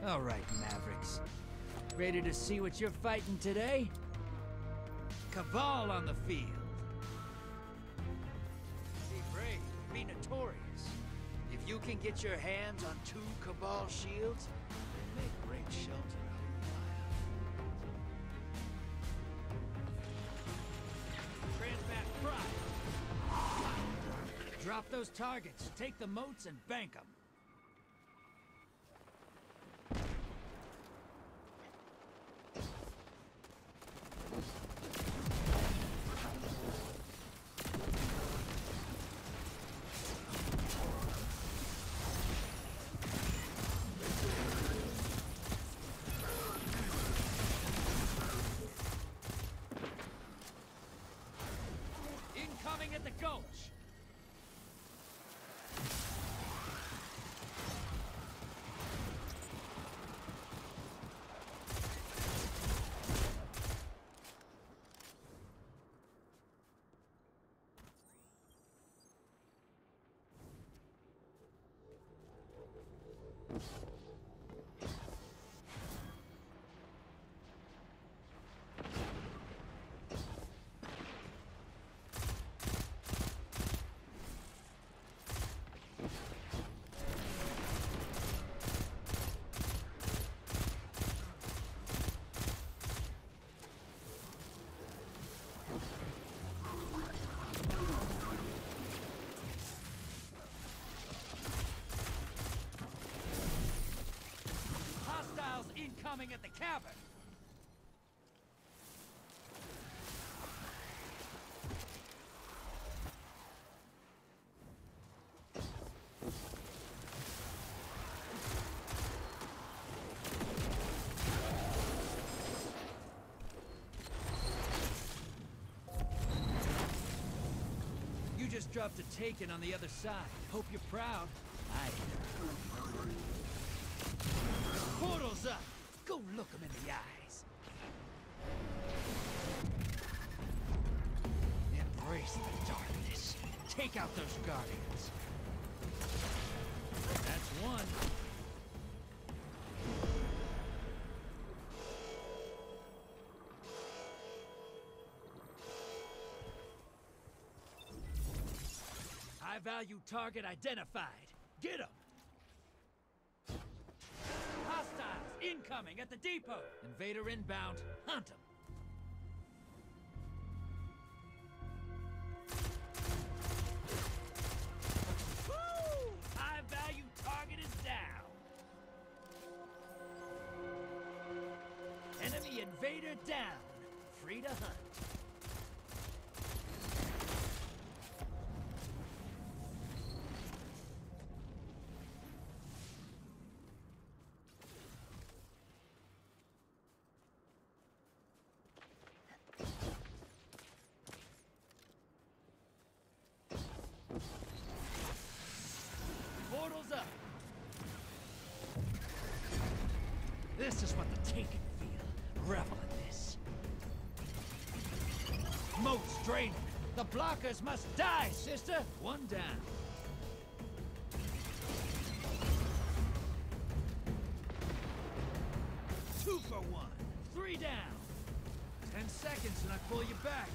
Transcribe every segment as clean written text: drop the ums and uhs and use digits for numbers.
All right, Mavericks. Ready to see what you're fighting today? Cabal on the field. Be brave, be notorious. If you can get your hands on 2 Cabal shields, they make great shelter out in the wild. Transmat Pride. Drop those targets, take the moats, and bank them. Incoming at the gulch! Hostiles incoming at the cabin! You just dropped a Taken on the other side. Hope you're proud. Portal's up! Go look him in the eyes. Embrace the darkness. Take out those guardians. That's one. High value target identified. Get him! Hostiles incoming at the depot! Invader inbound. Hunt him! Woo! High value target is down. Enemy invader down. Free to hunt. Portal's up! This is what the Taken feel. Revel in this. Moat's draining. The blockers must die, sister! One down. Two for one. 3 down. 10 seconds and I pull you back.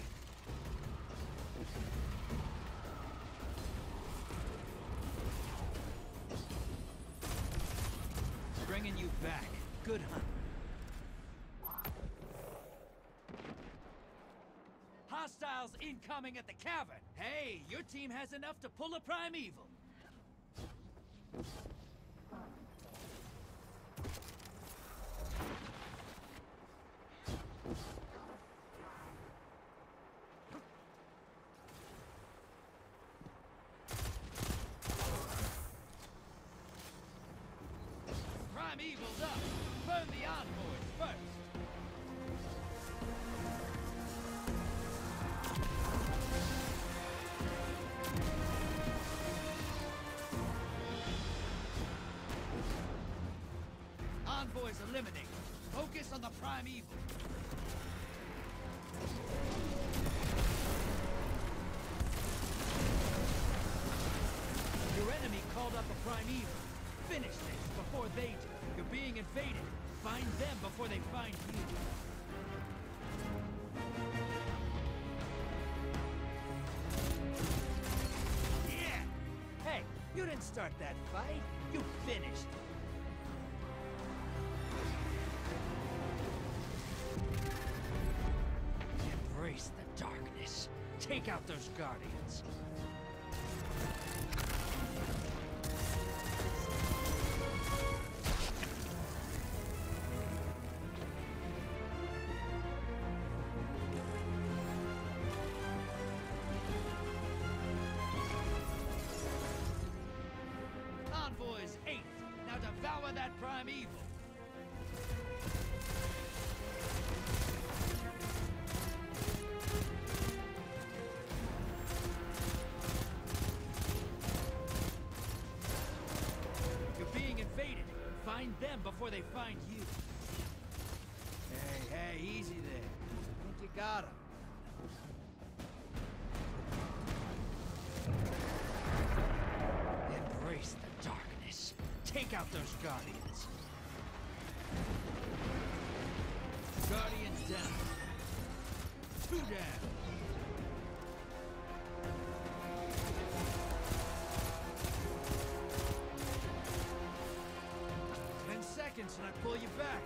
Bringing you back. Good hunt. Hostiles incoming at the cavern. Hey, your team has enough to pull a primeval. Primeval's up. Burn the envoys first. Envoys eliminated. Focus on the primeval. Your enemy called up a primeval. Finish this before they do. Your being invaded. Find them before they find you. Yeah! Hey, you didn't start that fight. You finished it. Embrace the darkness. Take out those guardians. Envoy's 8th. Now devour that primeval. You're being invaded. Find them before they find you. Hey, easy there. I think you got him. Embrace the darkness. Take out those guardians. Guardians down. 2 down. Seconds and I pull you back.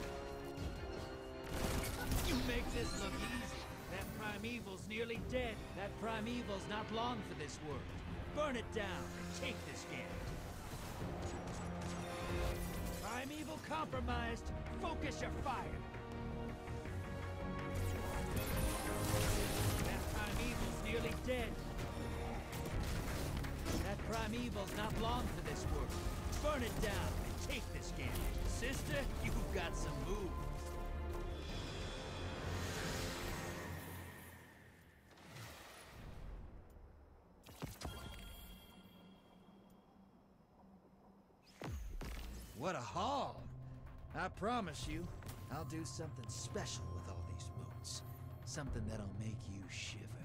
You make this look easy. That primeval's nearly dead. That primeval's not long for this world. Burn it down and take this game. Primeval compromised. Focus your fire. That primeval's nearly dead. That primeval's not long for this world. Burn it down and take this game. Sister, you've got some moves. What a haul! I promise you, I'll do something special with all these moons. Something that'll make you shiver.